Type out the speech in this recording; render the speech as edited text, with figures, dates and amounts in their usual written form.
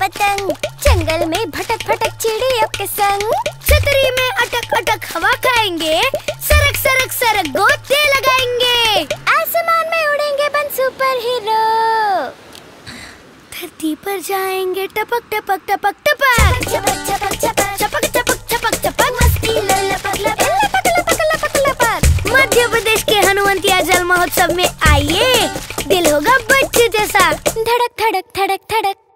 पतंग, जंगल में भटक भटक चिड़ियों के संग। छतरी में अटक अटक हवा खाएंगे, सरक सरक सरक गोते लगाएंगे। आसमान में उड़ेंगे बन सुपर हीरो, धरती पर जाएंगे टपक टपक टपक टपक। चपक चपक चपक चपक चपक चपक चपक, मस्ती लपक लपक लपक लपक लपक। मध्य प्रदेश के हनुवंतिया जल महोत्सव में आइए, दिल होगा बच्चे जैसा धड़क धड़क धड़क धड़क।